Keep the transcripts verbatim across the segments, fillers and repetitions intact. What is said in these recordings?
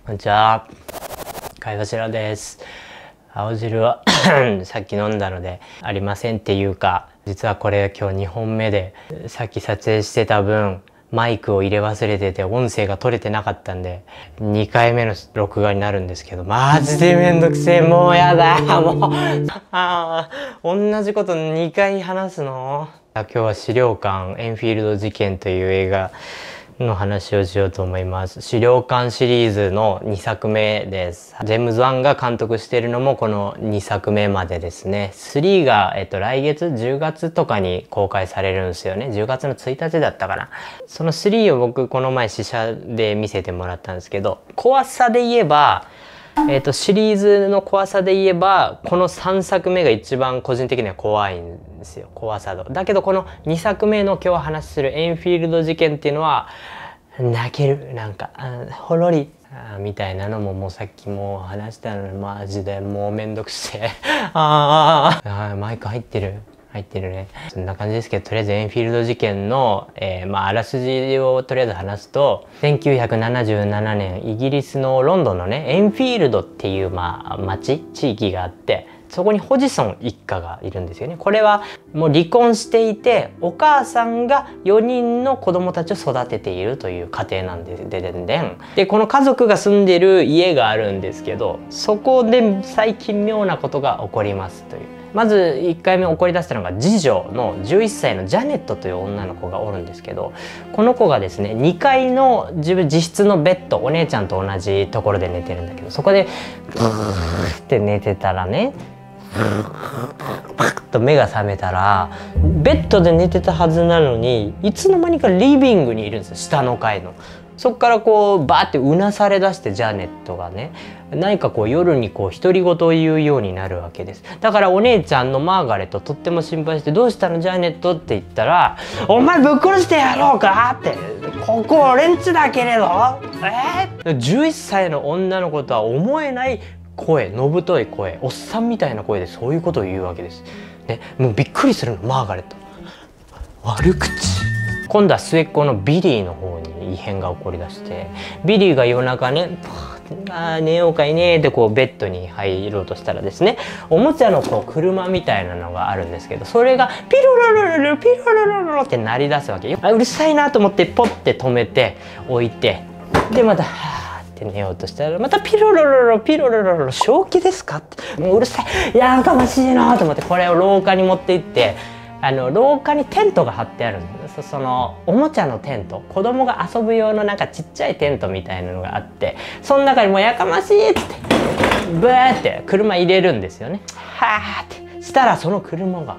こんにちは。貝柱です。青汁はさっき飲んだのでありませんっていうか、実はこれ今日にほんめで、さっき撮影してた分マイクを入れ忘れてて音声が取れてなかったんでにかいめの録画になるんですけど、マジでめんどくせえ。もうやだもうあ同じことにかい話すの。今日は資料館エンフィールド事件という映画の話をしようと思います。資料館シリーズのにさくめです。ジェームズ・ワンが監督しているのもこのにさくめまでですね。スリーが、えっと、来月じゅうがつとかに公開されるんですよね。じゅうがつのついたちだったかな。そのスリーを僕この前試写で見せてもらったんですけど、怖さで言えばえっと、シリーズの怖さで言えばこのさんさくめが一番個人的には怖いんですよ、怖さ度。だけどこのにさくめの今日話するエンフィールド事件っていうのは泣ける、なんかほろりみたいなのも、もうさっきもう話したのにマジでもうめんどくせえああマイク入ってる入ってるね。そんな感じですけど、とりあえずエンフィールド事件の、えー、まああらすじをとりあえず話すと、せんきゅうひゃくななじゅうななねんイギリスのロンドンのねエンフィールドっていうまあ町地域があって、そこにホジソン一家がいるんですよね。これはもう離婚していて、お母さんがよにんの子供たちを育てているという家庭なんでででんでんで、この家族が住んでる家があるんですけど、そこで最近妙なことが起こりますという。まずいっかいめ起こり出したのが、次女のじゅういっさいのジャネットという女の子がおるんですけど、この子がですねにかいの自分自室のベッド、お姉ちゃんと同じところで寝てるんだけど、そこでブーって寝てたらね、パッと目が覚めたらベッドで寝てたはずなのに、いつの間にかリビングにいるんですよ、下の階の。そっからこうバーってうなされだして、ジャネットがね何かこう夜にこう独り言を言うようになるわけです。だからお姉ちゃんのマーガレットとっても心配して「どうしたのジャネット」って言ったら「お前ぶっ殺してやろうか」って「ここ俺んちだけれどえー、じゅういっさいの女の子とは思えない声、のぶとい声、おっさんみたいな声でそういうことを言うわけです。ね、もうびっくりするのマーガレット。悪口。今度は末っ子のビリーの方に異変が起こりだして、ビリーが夜中ね「あ寝ようかいね」ってこうベッドに入ろうとしたらですね、おもちゃのこう車みたいなのがあるんですけど、それがピロロロロロピロロロロロって鳴り出すわけよ。あうるさいなと思ってポッて止めて置いて、でまたはーって寝ようとしたらまたピロロロロピロロロロ正気ですかって、もううるさいやかましいなと思って、これを廊下に持って行って、あの廊下にテントが張ってあるんです。そのおもちゃのテント、子供が遊ぶ用のなんかちっちゃいテントみたいなのがあって、その中にもうやかましいっつってブーって車入れるんですよね。はーってしたら、その車が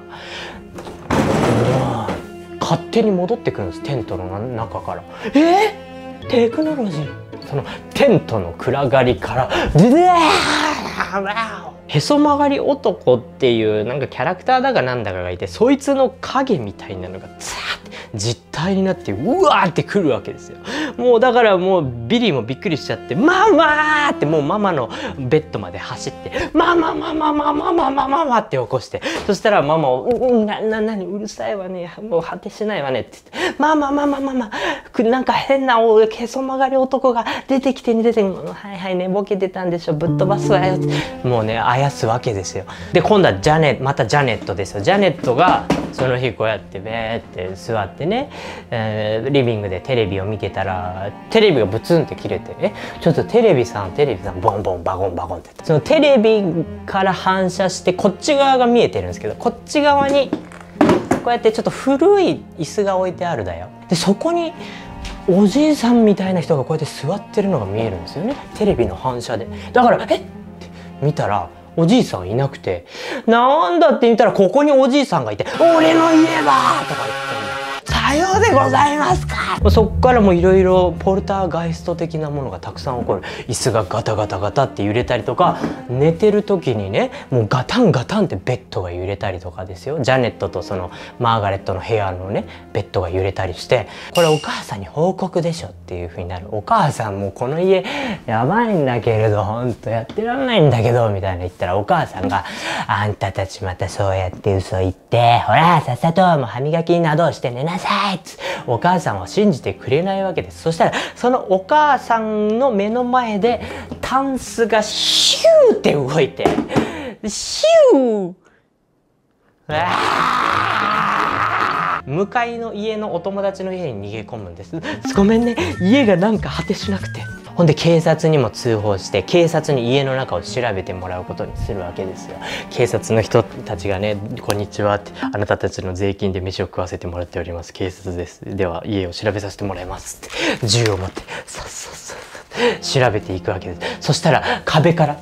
勝手に戻ってくるんです、テントの中から。えー、テクノロジー。そのテントの暗がりからズデーへそ曲がり男っていうなんかキャラクターだかなんだかがいて、そいつの影みたいなのがザーって実体になってうわーってくるわけですよ。もうだからもうビリーもびっくりしちゃって「ママ!」ってもうママのベッドまで走って「ママママママママママ」って起こして、そしたらママを「うんなななにうるさいわね、もう果てしないわね」って言って「ママママママなんか変なおへそ曲がり男が出てきてね出てきてはいはい寝ぼけてたんでしょぶっ飛ばすわよ」ってもうねあやすわけですよ。で今度はジャネまたジャネットですよ。ジャネットがその日こうやってベーって座ってね、えー、リビングでテレビを見てたらテレビがブツンって切れて「えちょっとテレビさんテレビさんボンボンバゴンバゴン」ってそのテレビから反射してこっち側が見えてるんですけど、こっち側にこうやってちょっと古い椅子が置いてあるだよ。でそこにおじいさんみたいな人がこうやって座ってるのが見えるんですよね、テレビの反射で。だから「えっ?」って見たらおじいさんいなくて、なんだって見たらここにおじいさんがいて「俺の家だ!」とか言って「さようでございますか!」そっからもいろいろポルターガイスト的なものがたくさん起こる。椅子がガタガタガタって揺れたりとか、寝てる時にねもうガタンガタンってベッドが揺れたりとかですよ。ジャネットとそのマーガレットの部屋のねベッドが揺れたりして、これお母さんに報告でしょっていう風になる。お母さんもうこの家やばいんだけれどほんとやってらんないんだけどみたいな言ったら、お母さんが「あんたたちまたそうやって嘘言って、ほらさっさともう歯磨きなどして寝なさい!」ってお母さんは信じてくれないわけです。そしたらそのお母さんの目の前でタンスがシューって動いて、シュー向かいの家のお友達の家に逃げ込むんです。ごめんね、家がなんか果てしなくて。ほんで警察にも通報して、警察に家の中を調べてもらうことにするわけですよ。警察の人たちがね「こんにちは」って「あなたたちの税金で飯を食わせてもらっております。警察です。では家を調べさせてもらいます」って銃を持ってさっさっさっさ調べていくわけです。そしたら壁から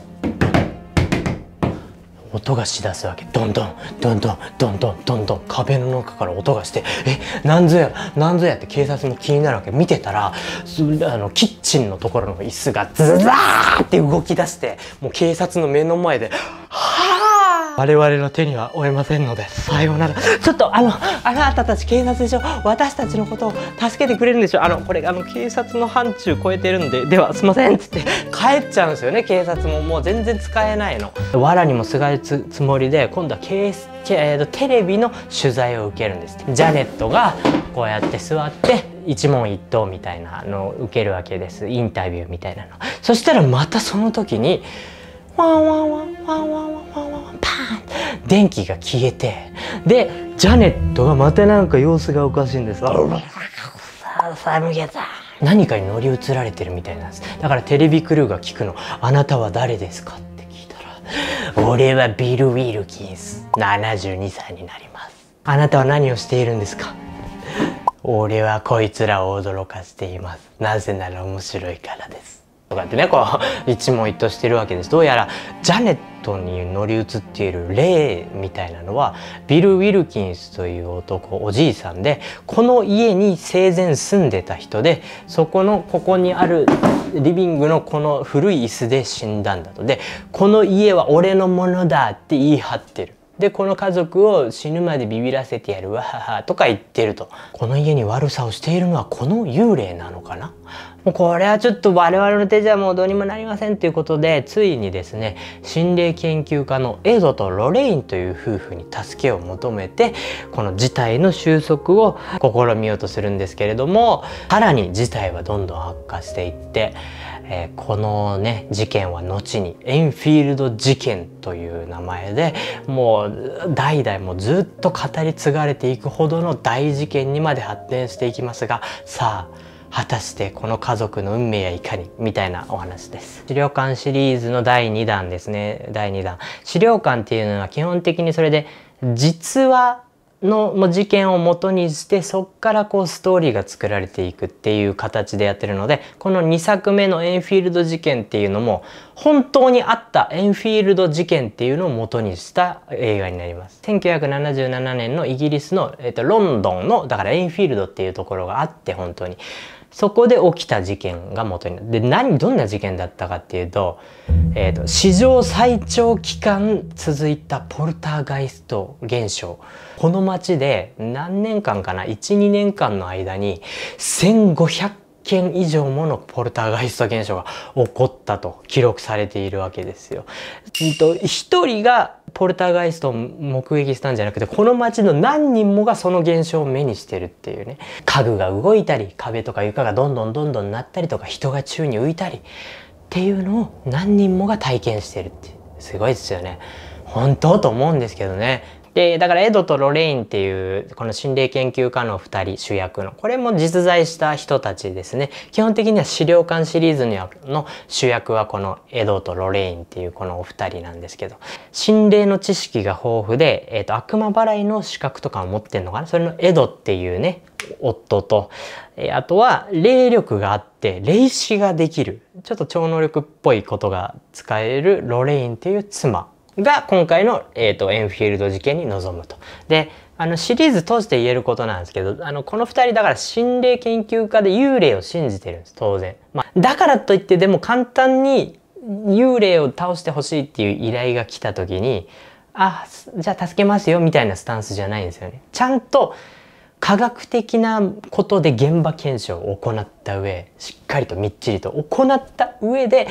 音がしだすわけ。どんどんどんどんどんどんどんどん壁の中から音がして「えなんぞやなんぞや」って警察も気になるわけ。見てたらあのキッチンのところの椅子がズザーって動き出して、もう警察の目の前で「はあ我々の手には負えませんのでさようなら。ちょっとあのあなたたち警察でしょ、私たちのことを助けてくれるんでしょ、あのこれあの警察の範疇超えてるんでではすいません」っつって帰っちゃうんですよね。警察ももう全然使えないの。藁にもすがるつつもりで今度はケースえー、とテレビの取材を受けるんです。ジャネットがこうやって座って一問一答みたいなのを受けるわけです。インタビューみたいなの。そしたらまたその時にワンワンワンワンワンワンワンワンワンパーン電気が消えて、でジャネットがまたなんか様子がおかしいんです。寒気だ。何かに乗り移られてるみたいなんです。だからテレビクルーが聞くの「あなたは誰ですか?」って聞いたら「俺はビル・ウィルキンス、ななじゅうにさいになります。あなたは何をしているんですか?」俺はこいつらを驚かしています。なぜなら面白いからです。とかってね、こう一問一答してるわけです。どうやらジャネットに乗り移っている霊みたいなのはビル・ウィルキンスという男、おじいさんで、この家に生前住んでた人で、そこのここにあるリビングのこの古い椅子で死んだんだと。でこの家は俺のものだって言い張ってる。でこの家族を死ぬまでビビらせてやるわははとか言ってると。この家に悪さをしているのはこの幽霊なのかな。もうこれはちょっと我々の手じゃもうどうにもなりませんということで、ついにですね心霊研究家のエドとロレインという夫婦に助けを求めてこの事態の収束を試みようとするんですけれども、さらに事態はどんどん悪化していって、えー、このね事件は後にエンフィールド事件という名前でもう代々もずっと語り継がれていくほどの大事件にまで発展していきますが、さあ果たしてこの家族の運命やいかにみたいなお話です。資料館シリーズのだいにだんですね。だいにだん。資料館っていうのは基本的にそれで実話の事件を元にしてそっからこうストーリーが作られていくっていう形でやってるので、このにさくめのエンフィールド事件っていうのも本当にあったエンフィールド事件っていうのを元にした映画になります。せんきゅうひゃくななじゅうななねんのイギリスの、えーと、ロンドンのだからエンフィールドっていうところがあって、本当にそこで起きた事件が元になる。で何どんな事件だったかっていうと、えーと史上最長期間続いたポルターガイスト現象。この町で何年間かな いちにねんかんの間にせんごひゃっけん以上ものポルターガイスト現象が起こったと記録されているわけですよ。一人がポルターガイストを目撃したんじゃなくて、この町の何人もがその現象を目にしてるっていうね。家具が動いたり壁とか床がどんどんどんどん鳴ったりとか人が宙に浮いたりっていうのを何人もが体験してるってすごいですよね。本当と思うんですけどね。でだからエドとロレインっていうこの心霊研究家のふたり主役の、これも実在した人たちですね。基本的には資料館シリーズの主役はこのエドとロレインっていうこのお二人なんですけど、心霊の知識が豊富で、えー、と悪魔払いの資格とかを持ってるのかな。それのエドっていうね夫と、えー、あとは霊力があって霊視ができるちょっと超能力っぽいことが使えるロレインっていう妻が今回の、えー、とエンフィールド事件に臨むと。であのシリーズ通して言えることなんですけど、あのこのふたりだから心霊研究家で幽霊を信じてるんです当然。まあ、だからといってでも簡単に幽霊を倒してほしいっていう依頼が来た時に「あじゃあ助けますよ」みたいなスタンスじゃないんですよね。ちゃんと科学的なことで現場検証を行った上、しっかりとみっちりと行った上で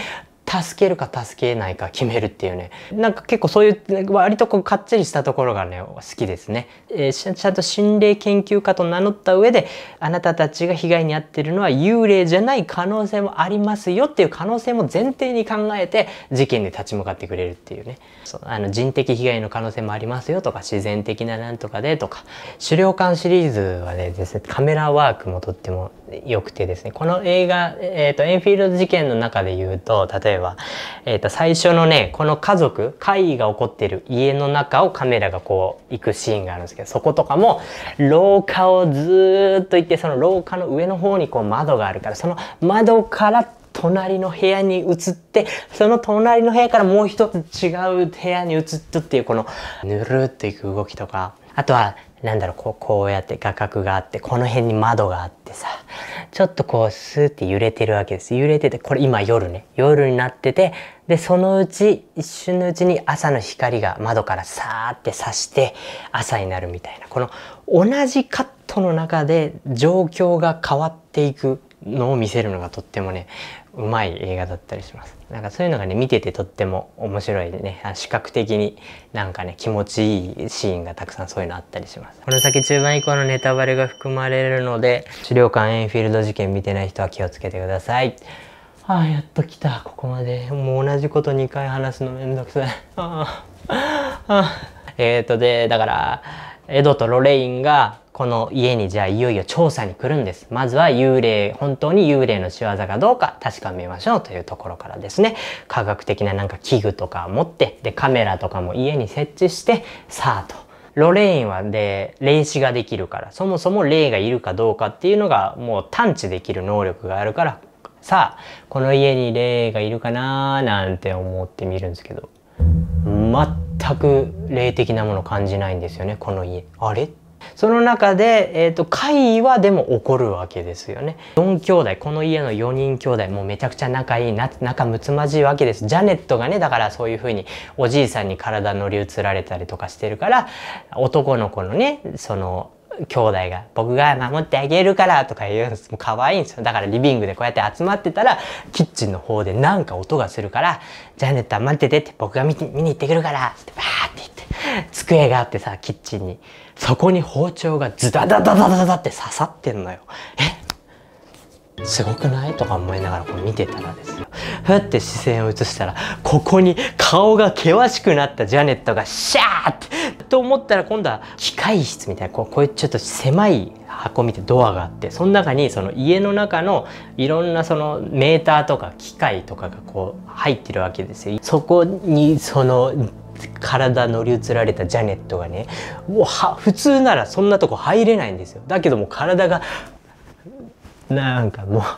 助けるか助けないか決めるっていうね。なんか結構そういう割とこうかっちりしたところがね、好きですね。えー、ちゃんと心霊研究家と名乗った上で、あなたたちが被害に遭っているのは幽霊じゃない可能性もありますよっていう可能性も前提に考えて事件で立ち向かってくれるっていうね。そうあの人的被害の可能性もありますよとか、自然的ななんとかでとか。狩猟館シリーズはねですね、カメラワークもとっても良くてですね、この映画、えーと、エンフィールド事件の中で言うと、例えば、えーと、最初のね、この家族、怪異が起こっている家の中をカメラがこう行くシーンがあるんですけど、そことかも廊下をずーっと行って、その廊下の上の方にこう窓があるから、その窓から隣の部屋に移って、その隣の部屋からもう一つ違う部屋に移ったっていう、このぬるっといく動きとか、あとはなんだろう、こう、こうやって画角があって、この辺に窓があってさ、ちょっとこうスーって揺れてるわけです。揺れてて、これ今夜ね、夜になってて、で、そのうち、一瞬のうちに朝の光が窓からさーって差して朝になるみたいな、この同じカットの中で状況が変わっていくのを見せるのがとってもね、うまい映画だったりします。なんかそういうのがね、見ててとっても面白いね、視覚的になんかね、気持ちいいシーンがたくさんそういうのあったりします。この先中盤以降のネタバレが含まれるので、資料館エンフィールド事件見てない人は気をつけてください。ああ、やっと来た、ここまで。もう同じことにかい話すのめんどくさい。ああ、ああ。えーとで、だから、エドとロレインがこの家にじゃあいよいよ調査に来るんです。まずは幽霊、本当に幽霊の仕業かどうか確かめましょうというところからですね、科学的ななんか器具とか持って、で、カメラとかも家に設置して、さあと。ロレインはで、霊視ができるから、そもそも霊がいるかどうかっていうのがもう探知できる能力があるから、さあ、この家に霊がいるかなーなんて思ってみるんですけど、全く霊的なものを感じないんですよね、この家。あれ？その中で、えっと、怪異はでも起こるわけですよね。よん兄弟、この家のよにん兄弟、もうめちゃくちゃ仲いいな、仲睦まじいわけです。ジャネットがね、だからそういう風におじいさんに体乗り移られたりとかしてるから、男の子のね、その、兄弟が僕が守ってあげるからとか言うんです。もう可愛いんですよ。だからリビングでこうやって集まってたら、キッチンの方でなんか音がするから、ジャネットは待っててって僕が見に行ってくるからってバーって言って、机があってさ、キッチンに。そこに包丁がズダダダダダダって刺さってんのよ。え？すごくないとか思いながらこう見てたらですよ。ふって視線を移したら、ここに顔が険しくなったジャネットがシャーってと思ったら、今度は機械室みたいな、こう、こういうちょっと狭い箱見てドアがあって、その中にその家の中のいろんなそのメーターとか機械とかがこう入ってるわけですよ。そこにその体乗り移られたジャネットがね、もうは普通ならそんなとこ入れないんですよ。だけども体がなんかも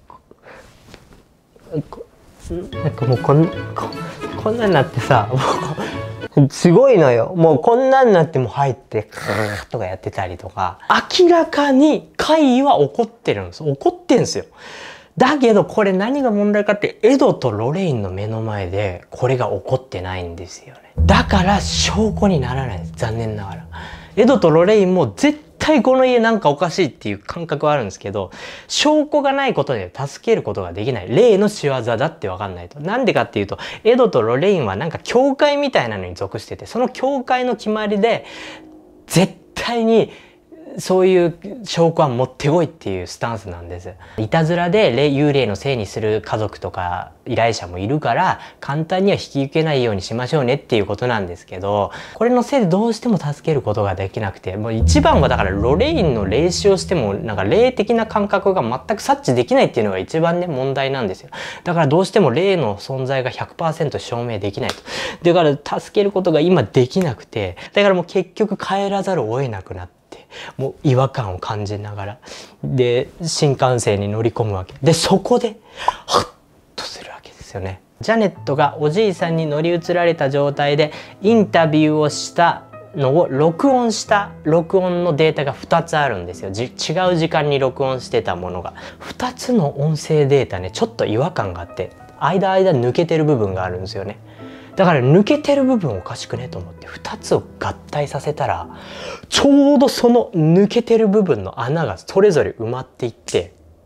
うなんかもうこん こ, こんなになってさ、もうすごいのよ。もうこんなになっても入ってクーとかやってたりとか、明らかに怪異は起こってるんです。起こってんですよ。だけどこれ何が問題かって、エドとロレインの目の前でこれが起こってないんですよね。だから証拠にならないです。残念ながら。エドとロレインも絶対この家なんかおかしいっていう感覚はあるんですけど、証拠がないことで助けることができない。霊の仕業だって分かんないと。なんでかっていうと、エドとロレインはなんか教会みたいなのに属してて、その教会の決まりで絶対にそういう証拠は持ってこいっていうスタンスなんです。いたずらで霊幽霊のせいにする家族とか依頼者もいるから、簡単には引き受けないようにしましょうねっていうことなんですけど、これのせいでどうしても助けることができなくて、もう一番はだからロレインの霊視をしてもなんか霊的な感覚が全く察知できないっていうのが一番ね問題なんですよ。だからどうしても霊の存在が ひゃくパーセント 証明できないと。だから助けることが今できなくて、だからもう結局帰らざるを得なくなって、もう違和感を感じながらで新幹線に乗り込むわけで、そこでハッとするわけですよね。ジャネットがおじいさんに乗り移られた状態でインタビューをしたのを録音した録音のデータがふたつあるんですよ。じ違う時間に録音してたものがふたつの音声データね、ちょっと違和感があって間間抜けてる部分があるんですよね。だから抜けてる部分おかしくねと思ってふたつを合体させたら、ちょうどその抜けてる部分の穴がそれぞれ埋まっていって、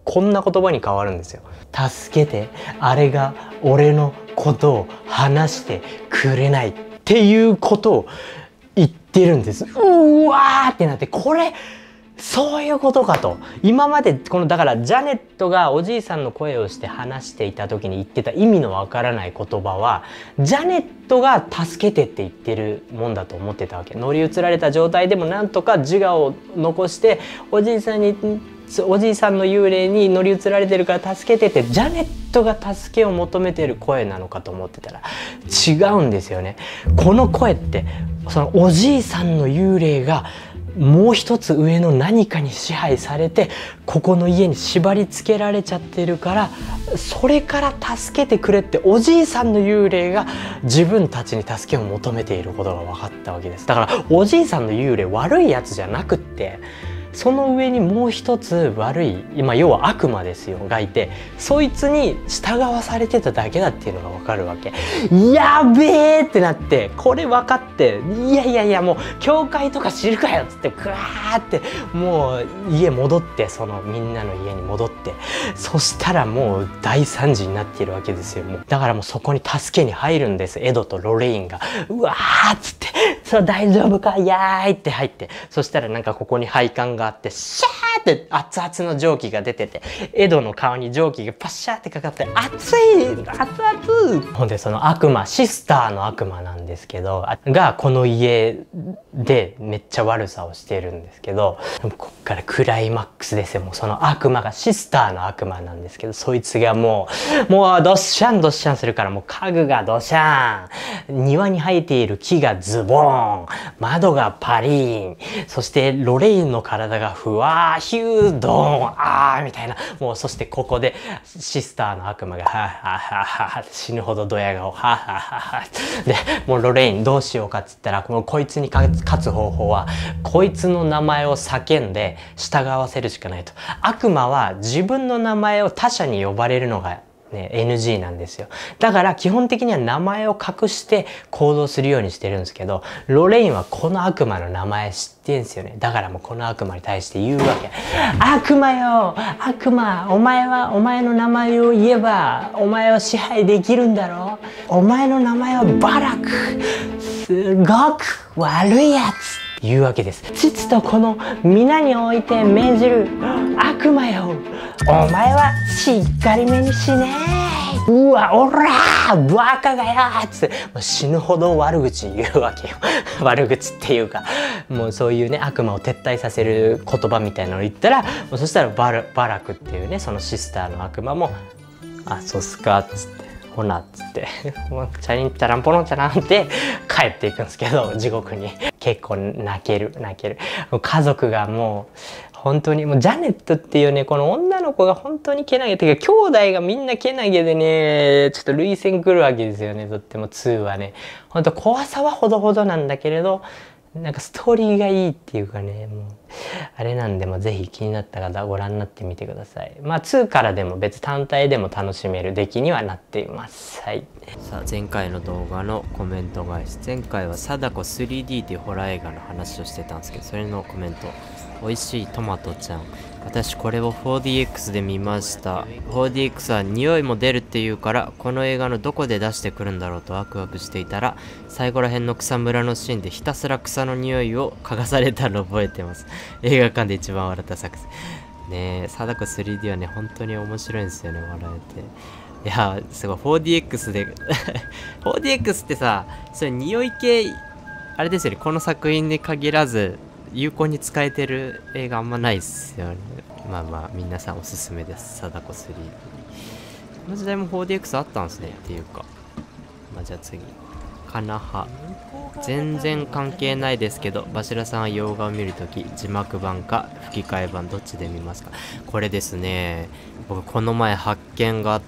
こんな言葉に変わるんですよ。助けて、あれが俺のことを話してくれないっていうことを言ってるんです。うわーってなって、これそういうことかと。今までこのだからジャネットがおじいさんの声をして話していた時に言ってた意味のわからない言葉は、ジャネットが助けてって言ってるもんだと思ってたわけ。乗り移られた状態でもなんとか自我を残しておじいさんにおじいさんの幽霊に乗り移られてるから助けてってジャネットが助けを求めてる声なのかと思ってたら違うんですよね。この声ってそのおじいさんの幽霊がもう一つ上の何かに支配されてここの家に縛り付けられちゃってるから、それから助けてくれっておじいさんの幽霊が自分たちに助けを求めていることが分かったわけです。だからおじいさんの幽霊悪いやつじゃなくって、その上にもう一つ悪い、まあ、要は悪魔ですよがいて、そいつに従わされてただけだっていうのが分かるわけ。やべえってなって、これ分かって、いやいやいやもう教会とか知るかよっつってグワーってもう家戻って、そのみんなの家に戻って、そしたらもう大惨事になっているわけですよ。もうだからもうそこに助けに入るんです。エドとロレインがうわーっつって「それ大丈夫かやーい」って入って、そしたらなんかここに配管ががあって、シャーって熱々の蒸気が出てて、エドの顔に蒸気がパッシャーってかかって、熱い熱々。ほんでその悪魔、シスターの悪魔なんですけどがこの家でめっちゃ悪さをしてるんですけど、こっからクライマックスですよ。もうその悪魔がシスターの悪魔なんですけど、そいつがもうもうドッシャンドッシャンするから、もう家具がドシャン、庭に生えている木がズボーン、窓がパリーン、そしてロレインの体がふわーヒュードーンあーみたいな、もうそしてここでシスターの悪魔がはぁはぁはぁはぁ死ぬほどドヤ顔はぁはぁはぁで、もうロレインどうしようかっつったら、このこいつに勝つ方法はこいつの名前を叫んで従わせるしかないと。悪魔は自分の名前を他者に呼ばれるのがね、エヌジー なんですよ。だから基本的には名前を隠して行動するようにしてるんですけど、ロレインはこの悪魔の名前知ってんすよね。だからもうこの悪魔に対して言うわけ。悪魔よ、悪魔、お前はお前の名前を言えばお前を支配できるんだろう。お前の名前はバラク、すごく悪いやつ。言うわけです。父と子の皆において命じる悪魔よ、お前はしっかりめにしねえ。うわ、おらーバカがよっつって死ぬほど悪口言うわけよ。悪口っていうか、もうそういうね悪魔を撤退させる言葉みたいなのを言ったら、もうそしたらバラバラクっていうね、そのシスターの悪魔も「あ、そうっすか」っつって「ほな」っつって「チャリンチャランポロンチャラン」って帰っていくんですけど、地獄に。結構泣ける泣ける。家族がもう本当にもうジャネットっていうねこの女の子が本当にけなげっていうか、兄弟がみんなけなげでね、ちょっと涙腺くるわけですよね。とってもツーはね、本当怖さはほどほどなんだけれど、なんかストーリーがいいっていうかね、もうあれなんで、もぜひ気になった方はご覧になってみてください。まあツーからでも別単体でも楽しめる出来にはなっています。はい。さあ前回の動画のコメント返し、前回は貞子 スリーディー というホラー映画の話をしてたんですけど、それのコメント。美味しいトマトちゃん、私これを フォーディーエックス で見ました。 フォーディーエックス は匂いも出るっていうから、この映画のどこで出してくるんだろうとワクワクしていたら、最後ら辺の草むらのシーンでひたすら草の匂いを嗅がされたのを覚えてます。映画館で一番笑った作品ねえ。貞子 スリーディー はね本当に面白いんですよね、笑えて。いやすごい フォーディーエックス でフォーディーエックス ってさ、それ匂い系あれですよね、この作品に限らず有効に使えてる映画あんまないっすよね。まあまあ皆さんおすすめです、貞子 スリーディー。この時代も フォーディーエックス あったんですねっていうか。まあじゃあ次、かなは。全然関係ないですけど、バシラさんは洋画を見るとき字幕版か吹き替え版どっちで見ますか？これですね、僕この前発見があって、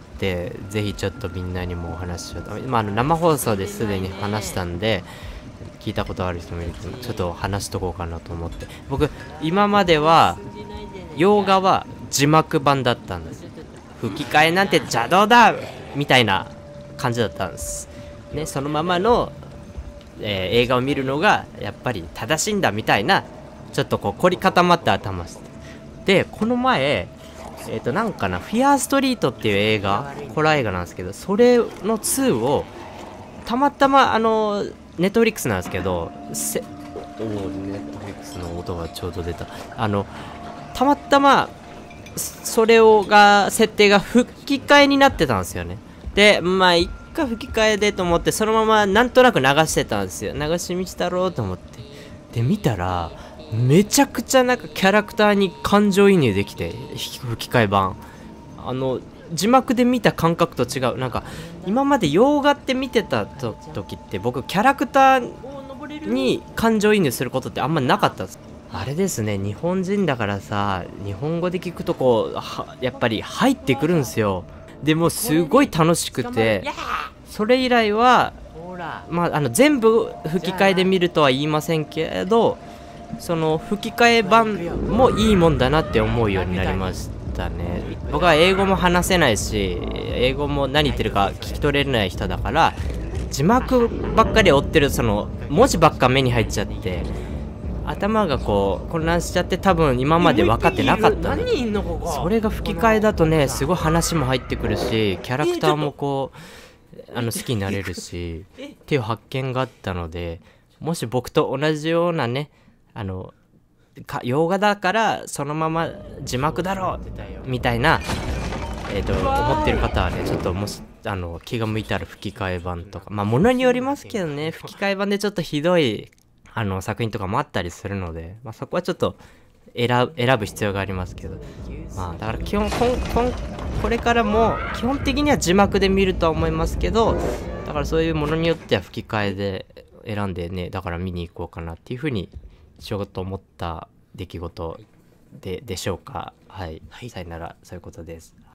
ぜひちょっとみんなにもお話ししようと。まあ、あの生放送ですでに話したんで聞いたことある人もいるけど、ちょっと話しとこうかなと思って。僕今までは洋画は字幕版だったんです。吹き替えなんて邪道だみたいな感じだったんですね。そのままの、えー、映画を見るのがやっぱり正しいんだみたいな、ちょっとこう凝り固まった頭して。でこの前えっ、となんかな、フィアーストリートっていう映画、ホラー映画なんですけど、それのツーをたまたまあのネットフリックスなんですけど、せおおネットフリックスの音がちょうど出た。あのたまたまそれをが設定が吹き替えになってたんですよね。でまあ一回吹き替えでと思ってそのままなんとなく流してたんですよ。流し道だろうと思って、で見たらめちゃくちゃなんかキャラクターに感情移入できて、吹き替え版あの字幕で見た感覚と違う。なんか今まで洋画って見てたと時って僕キャラクターに感情移入することってあんまなかったんです。あれですね、日本人だからさ、日本語で聞くとこうはやっぱり入ってくるんですよ。でもすごい楽しくて、それ以来はまああの全部吹き替えで見るとは言いませんけど、その吹き替え版もいいもんだなって思うようになりましたね。僕は英語も話せないし、英語も何言ってるか聞き取れない人だから、字幕ばっかり追ってる、その文字ばっか目に入っちゃって頭がこう混乱しちゃって、多分今まで分かってなかったの。それが吹き替えだとね、すごい話も入ってくるし、キャラクターもこうあの好きになれるしっていう発見があったので、もし僕と同じようなね、あのか洋画だからそのまま字幕だろうみたいな、えー、と思ってる方はね、ちょっともしあの気が向いたら吹き替え版とか、まあものによりますけどね、吹き替え版でちょっとひどいあの作品とかもあったりするので、まあ、そこはちょっと選ぶ、選ぶ必要がありますけど、まあだから基本こんこんこれからも基本的には字幕で見るとは思いますけど、だからそういうものによっては吹き替えで選んでね、だから見に行こうかなっていうふうにしようと思った出来事ででしょうか。はい、はい、さよなら、そういうことです。